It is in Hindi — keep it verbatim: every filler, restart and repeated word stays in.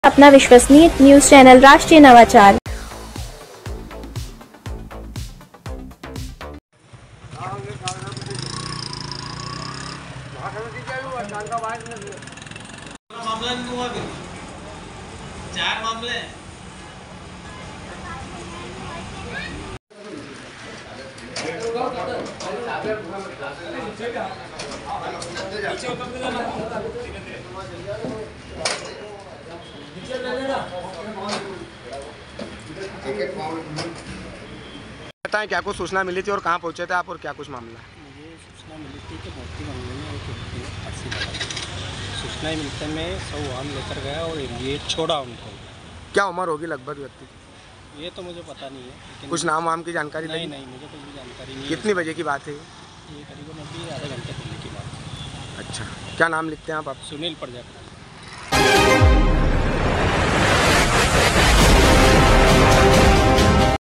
अपना विश्वसनीय न्यूज चैनल राष्ट्रीय नवाचार। चार मामले बताएं क्या कुछ सूचना मिली थी और कहाँ पहुँचे थे आप और क्या कुछ मामला? मुझे सूचना मिली थी कि मूर्ति मंगल में एक व्यक्ति ने फांसी लगा। सूचना मिलते में सब वाहन लेकर गया और ये छोड़ा उनको। क्या उम्र होगी लगभग व्यक्ति की? ये तो मुझे पता नहीं है, लेकिन कुछ नाम वाम की जानकारी नहीं लगी? नहीं मुझे कुछ भी जानकारी नहीं। कितनी बजे की बात है? ये करीबन अभी आधे घंटे पहले की बात है। अच्छा, क्या नाम लिखते हैं आप? आप सुनील प्रजापति।